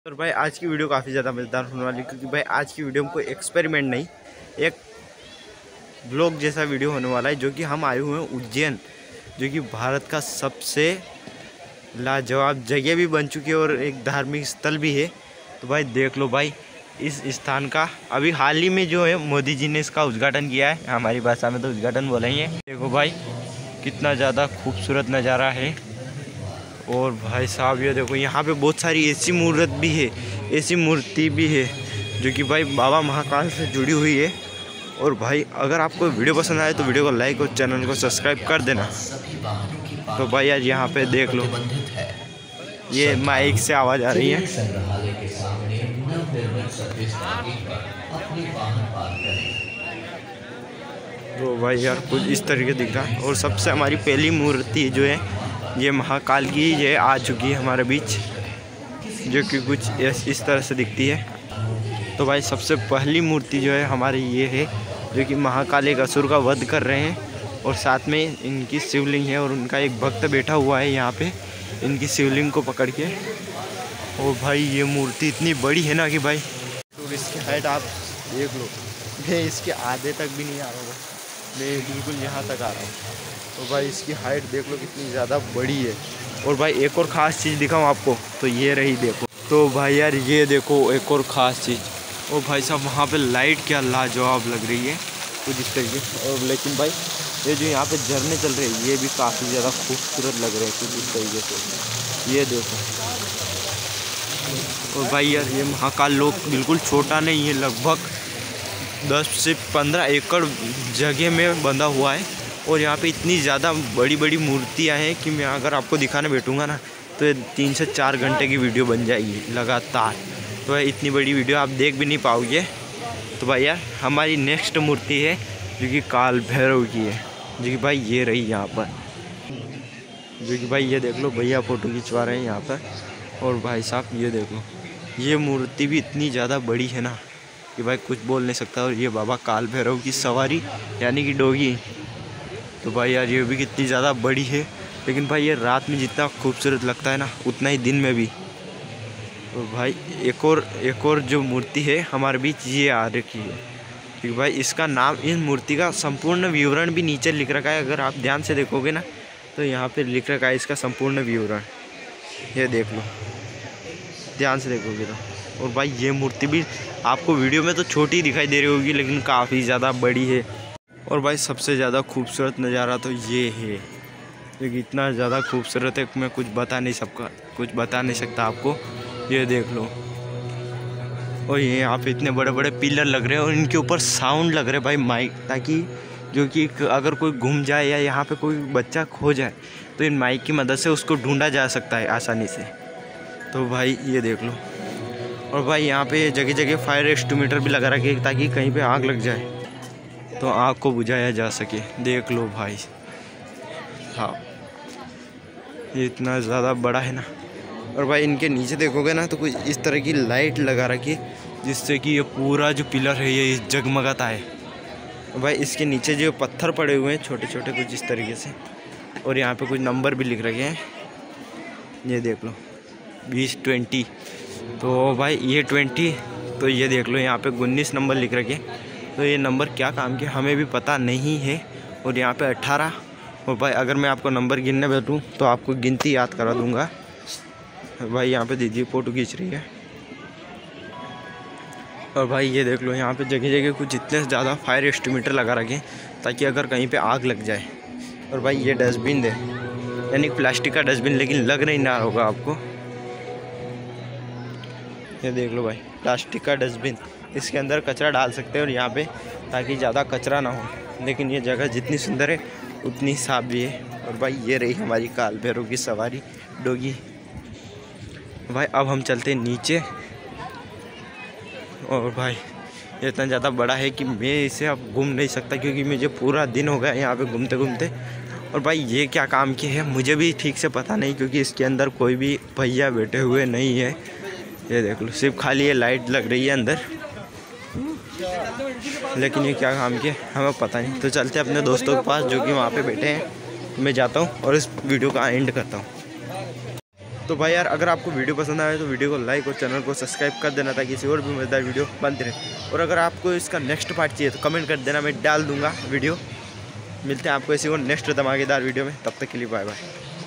और भाई आज की वीडियो काफ़ी ज़्यादा मज़ेदार होने वाली है, क्योंकि भाई आज की वीडियो में कोई एक्सपेरिमेंट नहीं, एक ब्लॉग जैसा वीडियो होने वाला है। जो कि हम आए हुए हैं उज्जैन, जो कि भारत का सबसे लाजवाब जगह भी बन चुकी है और एक धार्मिक स्थल भी है। तो भाई देख लो भाई, इस स्थान का अभी हाल ही में जो है मोदी जी ने इसका उद्घाटन किया है। हमारी भाषा में तो उद्घाटन बोलेंगे। देखो भाई कितना ज़्यादा खूबसूरत नज़ारा है। और भाई साहब ये देखो, यहाँ पे बहुत सारी ऐसी मूर्त भी है, ऐसी मूर्ति भी है जो कि भाई बाबा महाकाल से जुड़ी हुई है। और भाई अगर आपको वीडियो पसंद आए तो वीडियो को लाइक और चैनल को सब्सक्राइब कर देना। तो भाई यार यहाँ पे देख लो, ये माइक से आवाज़ आ रही है। तो भाई यार कुछ इस तरीके दिख रहा है। और सबसे हमारी पहली मूर्ति जो है ये महाकाल की, ये आ चुकी है हमारे बीच, जो कि कुछ इस तरह से दिखती है। तो भाई सबसे पहली मूर्ति जो है हमारी ये है, जो कि महाकाल एक असुर का वध कर रहे हैं। और साथ में इनकी शिवलिंग है और उनका एक भक्त बैठा हुआ है यहाँ पे इनकी शिवलिंग को पकड़ के। और भाई ये मूर्ति इतनी बड़ी है ना कि भाई, तो इसकी हाइट आप देख लो, मैं इसके आधे तक भी नहीं आ रहा हूँ, मैं बिल्कुल यहाँ तक आ रहा हूँ। तो भाई इसकी हाइट देख लो कितनी ज़्यादा बड़ी है। और भाई एक और ख़ास चीज़ दिखाऊँ आपको, तो ये रही देखो। तो भाई यार ये देखो एक और ख़ास चीज़। और भाई साहब वहाँ पे लाइट क्या लाजवाब लग रही है कुछ इस तरीके। और लेकिन भाई ये जो यहाँ पे झरने चल रहे हैं ये भी काफ़ी ज़्यादा खूबसूरत लग रहे हैं कुछ इस तरीके से, ये देखो। और भाई यार ये महाकाल लोक बिल्कुल छोटा नहीं है, लगभग 10 से 15 एकड़ जगह में बंधा हुआ है। और यहाँ पे इतनी ज़्यादा बड़ी बड़ी मूर्तियाँ हैं कि मैं अगर आपको दिखाने बैठूँगा ना तो 3 से 4 घंटे की वीडियो बन जाएगी लगातार। तो भाई इतनी बड़ी वीडियो आप देख भी नहीं पाओगे। तो भाई यार हमारी नेक्स्ट मूर्ति है जो कि काल भैरव की है, जो कि भाई ये रही यहाँ पर, जो कि भाई ये देख लो भैया फ़ोटो खिंचवा रहे हैं यहाँ पर। और भाई साहब ये देखो, ये मूर्ति भी इतनी ज़्यादा बड़ी है ना कि भाई कुछ बोल नहीं सकता। और ये बाबा काल भैरव की सवारी यानी कि डोगी। तो भाई यार ये भी कितनी ज़्यादा बड़ी है, लेकिन भाई ये रात में जितना खूबसूरत लगता है ना उतना ही दिन में भी। तो भाई एक और जो मूर्ति है हमारे बीच ये आ रखी है, क्योंकि भाई इसका नाम, इन मूर्ति का संपूर्ण विवरण भी नीचे लिख रखा है। अगर आप ध्यान से देखोगे ना तो यहाँ पे लिख रखा है इसका संपूर्ण विवरण, ये देख लो ध्यान से देखोगे तो। और भाई ये मूर्ति भी आपको वीडियो में तो छोटी दिखाई दे रही होगी, लेकिन काफ़ी ज़्यादा बड़ी है। और भाई सबसे ज़्यादा खूबसूरत नज़ारा तो ये है, क्योंकि इतना ज़्यादा खूबसूरत है मैं कुछ बता नहीं सकता आपको। ये देख लो। और ये यहाँ पे इतने बड़े बड़े पिलर लग रहे हैं और इनके ऊपर साउंड लग रहे भाई माइक, ताकि जो कि अगर कोई घूम जाए या यहाँ पे कोई बच्चा खो जाए तो इन माइक की मदद से उसको ढूंढा जा सकता है आसानी से। तो भाई ये देख लो। और भाई यहाँ पे जगह जगह फायर एक्सटिंग्विशर भी लगा रखे ताकि कहीं पे आग लग जाए तो आग को बुझाया जा सके। देख लो भाई, हाँ ये इतना ज़्यादा बड़ा है ना। और भाई इनके नीचे देखोगे ना तो कुछ इस तरह की लाइट लगा रखी है जिससे कि ये पूरा जो पिलर है ये जगमगाता है। और भाई इसके नीचे जो पत्थर पड़े हुए हैं छोटे छोटे कुछ इस तरीके से, और यहाँ पे कुछ नंबर भी लिख रखे हैं, ये देख लो 20-20। तो भाई ये 20, तो ये देख लो यहाँ पे 19 नंबर लिख रखे हैं। तो ये नंबर क्या काम के हमें भी पता नहीं है। और यहाँ पे 18। और भाई अगर मैं आपको नंबर गिनने बैठूँ तो आपको गिनती याद करा दूँगा। भाई यहाँ पे दीदी फ़ोटो खींच रही है। और भाई ये देख लो यहाँ पे जगह जगह कुछ इतने ज़्यादा फायर एक्सटिंग्विशर लगा रखे ताकि अगर कहीं पे आग लग जाए। और भाई ये डस्टबिन है, यानी प्लास्टिक का डस्टबिन, लेकिन लग नहीं रहा होगा आपको। ये देख लो भाई प्लास्टिक का डस्टबिन, इसके अंदर कचरा डाल सकते हैं और यहाँ पे ताकि ज़्यादा कचरा ना हो। लेकिन ये जगह जितनी सुंदर है उतनी साफ भी है। और भाई ये रही हमारी काल भैरव की सवारी डोगी। भाई अब हम चलते हैं नीचे। और भाई ये इतना ज़्यादा बड़ा है कि मैं इसे अब घूम नहीं सकता, क्योंकि मुझे पूरा दिन हो गया यहाँ पे घूमते घूमते। और भाई ये क्या काम की है मुझे भी ठीक से पता नहीं, क्योंकि इसके अंदर कोई भी भैया बैठे हुए नहीं है। ये देख लो सिर्फ खाली ये लाइट लग रही है अंदर, लेकिन ये क्या काम की हमें पता नहीं। तो चलते अपने दोस्तों के पास जो कि वहाँ पे बैठे हैं। मैं जाता हूँ और इस वीडियो का एंड करता हूँ। तो भाई यार अगर आपको वीडियो पसंद आए तो वीडियो को लाइक और चैनल को सब्सक्राइब कर देना ताकि किसी और भी मजेदार वीडियो बनते रहे। और अगर आपको इसका नेक्स्ट पार्ट चाहिए तो कमेंट कर देना, मैं डाल दूँगा वीडियो। मिलते हैं आपको इसी को नेक्स्ट धमाकेदार वीडियो में, तब तक के लिए बाय बाय।